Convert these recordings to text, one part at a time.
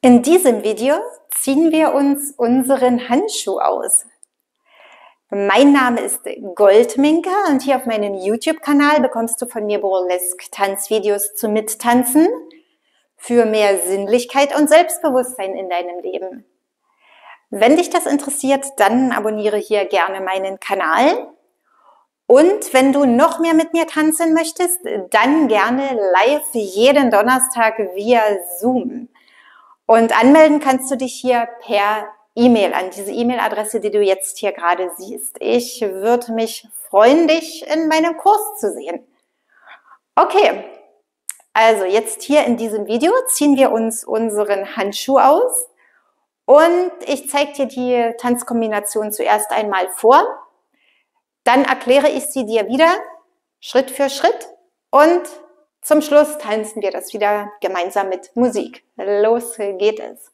In diesem Video ziehen wir uns unseren Handschuh aus. Mein Name ist Goldminka und hier auf meinem YouTube-Kanal bekommst du von mir Burlesque-Tanzvideos zum Mittanzen für mehr Sinnlichkeit und Selbstbewusstsein in deinem Leben. Wenn dich das interessiert, dann abonniere hier gerne meinen Kanal. Und wenn du noch mehr mit mir tanzen möchtest, dann gerne live jeden Donnerstag via Zoom. Und anmelden kannst du dich hier per E-Mail an diese E-Mail-Adresse, die du jetzt hier gerade siehst. Ich würde mich freuen, dich in meinem Kurs zu sehen. Okay, also jetzt hier in diesem Video ziehen wir uns unseren Handschuh aus und ich zeige dir die Tanzkombination zuerst einmal vor. Dann erkläre ich sie dir wieder, Schritt für Schritt, und zum Schluss tanzen wir das wieder gemeinsam mit Musik. Los geht es!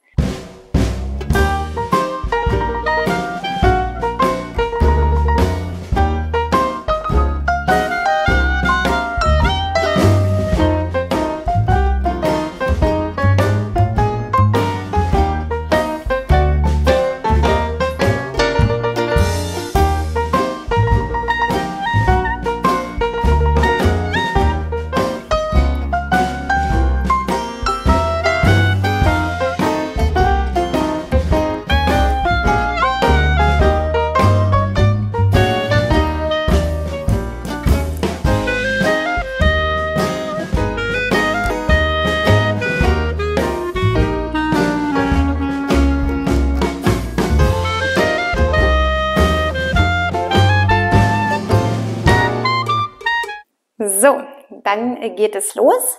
So, dann geht es los.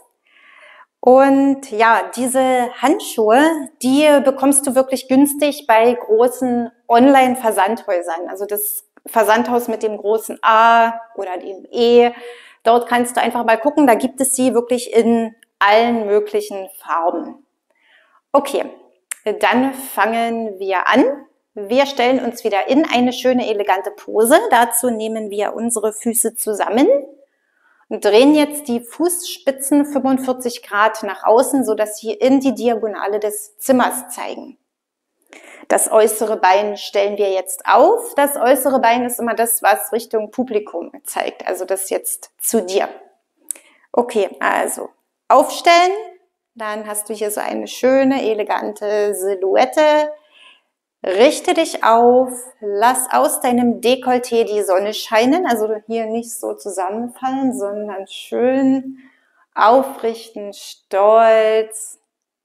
Und ja, diese Handschuhe, die bekommst du wirklich günstig bei großen Online-Versandhäusern. Also das Versandhaus mit dem großen A oder dem E. Dort kannst du einfach mal gucken, da gibt es sie wirklich in allen möglichen Farben. Okay, dann fangen wir an. Wir stellen uns wieder in eine schöne, elegante Pose. Dazu nehmen wir unsere Füße zusammen und drehen jetzt die Fußspitzen 45 Grad nach außen, sodass sie in die Diagonale des Zimmers zeigen. Das äußere Bein stellen wir jetzt auf. Das äußere Bein ist immer das, was Richtung Publikum zeigt, also das jetzt zu dir. Okay, also aufstellen, dann hast du hier so eine schöne, elegante Silhouette. Richte dich auf, lass aus deinem Dekolleté die Sonne scheinen, also hier nicht so zusammenfallen, sondern schön aufrichten, stolz.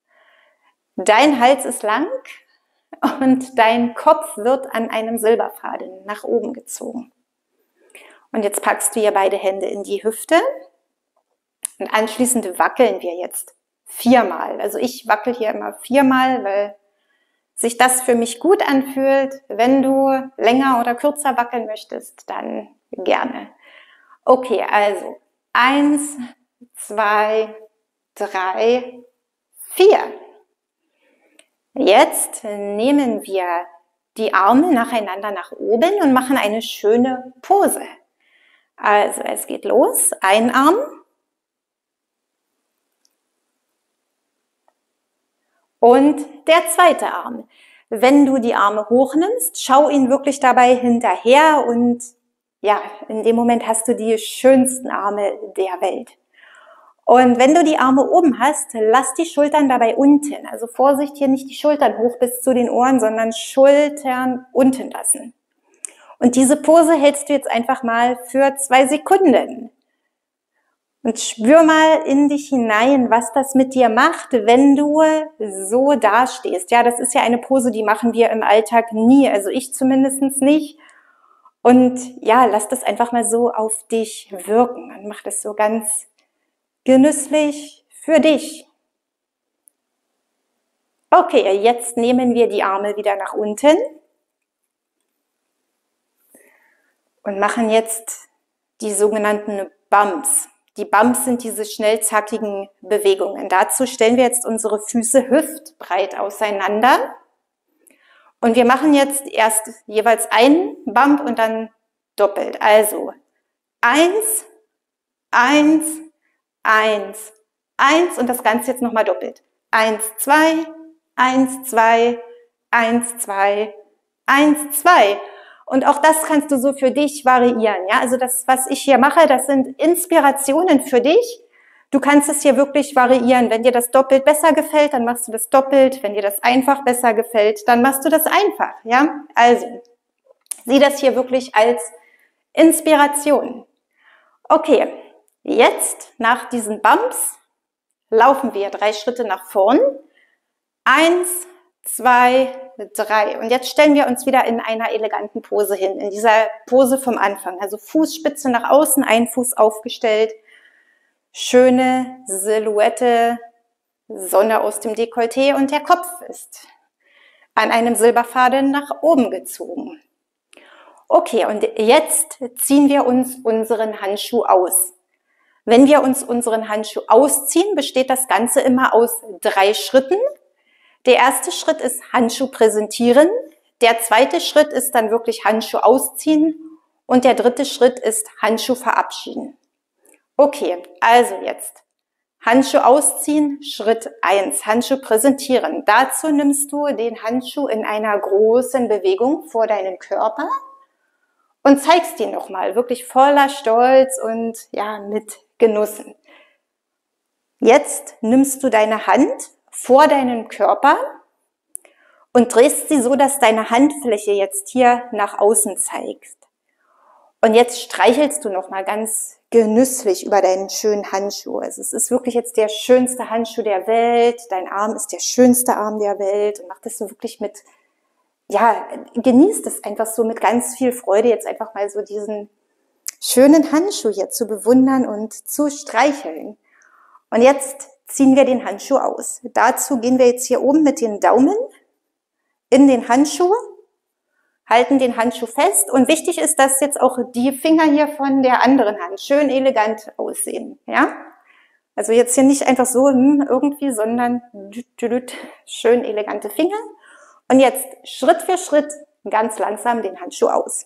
Dein Hals ist lang und dein Kopf wird an einem Silberfaden nach oben gezogen. Und jetzt packst du hier beide Hände in die Hüfte und anschließend wackeln wir jetzt 4-mal. Also ich wackel hier immer 4-mal, weil sich das für mich gut anfühlt. Wenn du länger oder kürzer wackeln möchtest, dann gerne. Okay, also 1, 2, 3, 4. Jetzt nehmen wir die Arme nacheinander nach oben und machen eine schöne Pose. Also es geht los. Ein Arm. Und der zweite Arm. Wenn du die Arme hochnimmst, schau ihn wirklich dabei hinterher und ja, in dem Moment hast du die schönsten Arme der Welt. Und wenn du die Arme oben hast, lass die Schultern dabei unten. Also Vorsicht, hier nicht die Schultern hoch bis zu den Ohren, sondern Schultern unten lassen. Und diese Pose hältst du jetzt einfach mal für 2 Sekunden. Und spür mal in dich hinein, was das mit dir macht, wenn du so dastehst. Ja, das ist ja eine Pose, die machen wir im Alltag nie, also ich zumindest nicht. Und ja, lass das einfach mal so auf dich wirken und mach das so ganz genüsslich für dich. Okay, jetzt nehmen wir die Arme wieder nach unten und machen jetzt die sogenannten Bumps. Die Bumps sind diese schnell zackigen Bewegungen. Dazu stellen wir jetzt unsere Füße hüftbreit auseinander. Und wir machen jetzt erst jeweils einen Bump und dann doppelt. Also 1, 1, 1, 1 und das Ganze jetzt nochmal doppelt. 1, 2, 1, 2, 1, 2, 1, 2. Und auch das kannst du so für dich variieren. Ja? Also das, was ich hier mache, das sind Inspirationen für dich. Du kannst es hier wirklich variieren. Wenn dir das doppelt besser gefällt, dann machst du das doppelt. Wenn dir das einfach besser gefällt, dann machst du das einfach. Ja? Also, sieh das hier wirklich als Inspiration. Okay, jetzt nach diesen Bumps laufen wir 3 Schritte nach vorn. 1, 2, 3. Und jetzt stellen wir uns wieder in einer eleganten Pose hin, in dieser Pose vom Anfang. Also Fußspitze nach außen, ein Fuß aufgestellt. Schöne Silhouette, Sonne aus dem Dekolleté und der Kopf ist an einem Silberfaden nach oben gezogen. Okay, und jetzt ziehen wir uns unseren Handschuh aus. Wenn wir uns unseren Handschuh ausziehen, besteht das Ganze immer aus 3 Schritten. Der erste Schritt ist Handschuh präsentieren. Der zweite Schritt ist dann wirklich Handschuh ausziehen. Und der dritte Schritt ist Handschuh verabschieden. Okay, also jetzt Handschuh ausziehen, Schritt 1, Handschuh präsentieren. Dazu nimmst du den Handschuh in einer großen Bewegung vor deinen Körper und zeigst ihn nochmal, wirklich voller Stolz und ja, mit Genuss. Jetzt nimmst du deine Hand vor deinen Körper und drehst sie so, dass deine Handfläche jetzt hier nach außen zeigt. Und jetzt streichelst du nochmal ganz genüsslich über deinen schönen Handschuh. Also es ist wirklich jetzt der schönste Handschuh der Welt. Dein Arm ist der schönste Arm der Welt. Und mach das so wirklich mit, ja, genießt es einfach so mit ganz viel Freude, jetzt einfach mal so diesen schönen Handschuh hier zu bewundern und zu streicheln. Und jetzt ziehen wir den Handschuh aus. Dazu gehen wir jetzt hier oben mit den Daumen in den Handschuh, halten den Handschuh fest und wichtig ist, dass jetzt auch die Finger hier von der anderen Hand schön elegant aussehen. Ja? Also jetzt hier nicht einfach so irgendwie, sondern schön elegante Finger. Und jetzt Schritt für Schritt ganz langsam den Handschuh aus.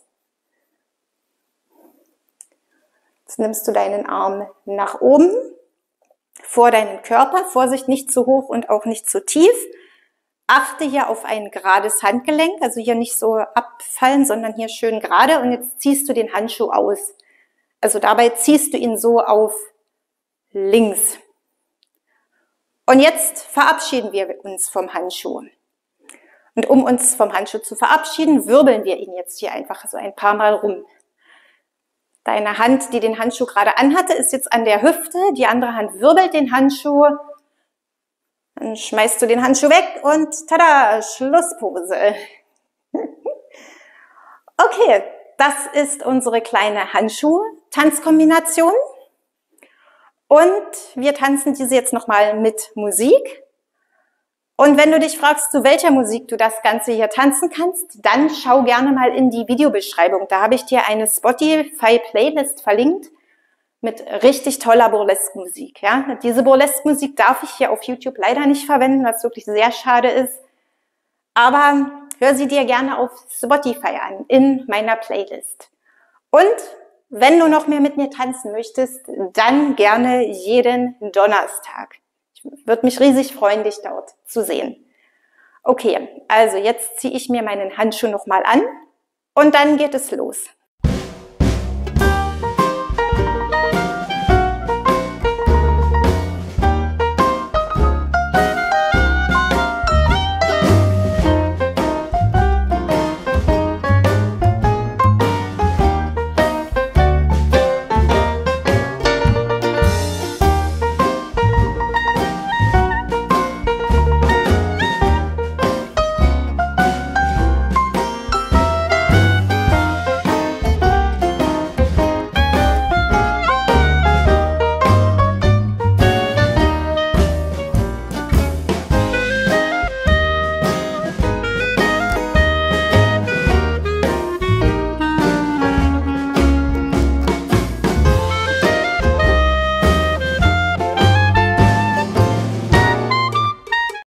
Jetzt nimmst du deinen Arm nach oben vor deinen Körper. Vorsicht, nicht zu hoch und auch nicht zu tief. Achte hier auf ein gerades Handgelenk, also hier nicht so abfallen, sondern hier schön gerade. Und jetzt ziehst du den Handschuh aus. Also dabei ziehst du ihn so auf links. Und jetzt verabschieden wir uns vom Handschuh. Und um uns vom Handschuh zu verabschieden, wirbeln wir ihn jetzt hier einfach so ein paar Mal rum. Deine Hand, die den Handschuh gerade anhatte, ist jetzt an der Hüfte. Die andere Hand wirbelt den Handschuh. Dann schmeißt du den Handschuh weg und tada, Schlusspose. Okay, das ist unsere kleine Handschuh-Tanzkombination. Und wir tanzen diese jetzt nochmal mit Musik. Und wenn du dich fragst, zu welcher Musik du das Ganze hier tanzen kannst, dann schau gerne mal in die Videobeschreibung. Da habe ich dir eine Spotify-Playlist verlinkt mit richtig toller Burlesque-Musik. Ja? Diese Burlesque-Musik darf ich hier auf YouTube leider nicht verwenden, was wirklich sehr schade ist. Aber hör sie dir gerne auf Spotify an, in meiner Playlist. Und wenn du noch mehr mit mir tanzen möchtest, dann gerne jeden Donnerstag. Ich würde mich riesig freuen, dich dort zu sehen. Okay, also jetzt ziehe ich mir meinen Handschuh nochmal an und dann geht es los.